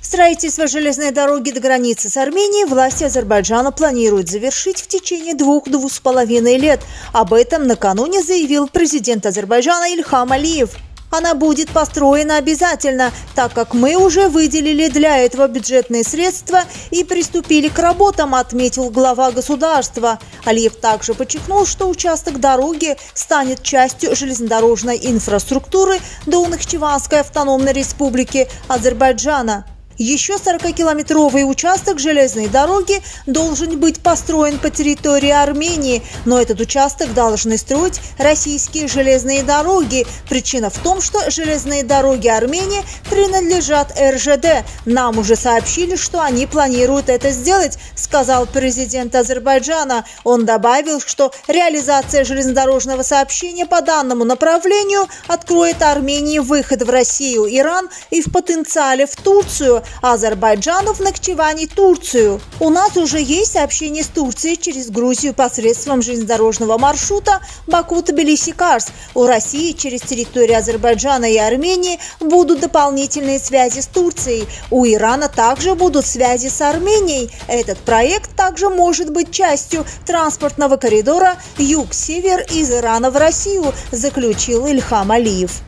Строительство железной дороги до границы с Арменией власти Азербайджана планируют завершить в течение 2–2,5 лет. Об этом накануне заявил президент Азербайджана Ильхам Алиев. Она будет построена обязательно, так как мы уже выделили для этого бюджетные средства и приступили к работам, отметил глава государства. Алиев также подчеркнул, что участок дороги станет частью железнодорожной инфраструктуры до Нахчеванской автономной республики Азербайджана. Еще 40-километровый участок железной дороги должен быть построен по территории Армении, но этот участок должны строить российские железные дороги. Причина в том, что железные дороги Армении принадлежат РЖД. Нам уже сообщили, что они планируют это сделать, сказал президент Азербайджана. Он добавил, что реализация железнодорожного сообщения по данному направлению откроет Армении выход в Россию, Иран и в потенциале в Турцию, Азербайджану в Нахчевани Турцию. У нас уже есть сообщение с Турцией через Грузию посредством железнодорожного маршрута Баку-Тбилиси-Карс. У России через территорию Азербайджана и Армении будут дополнительные связи с Турцией. У Ирана также будут связи с Арменией. Этот проект также может быть частью транспортного коридора юг-север из Ирана в Россию, заключил Ильхам Алиев.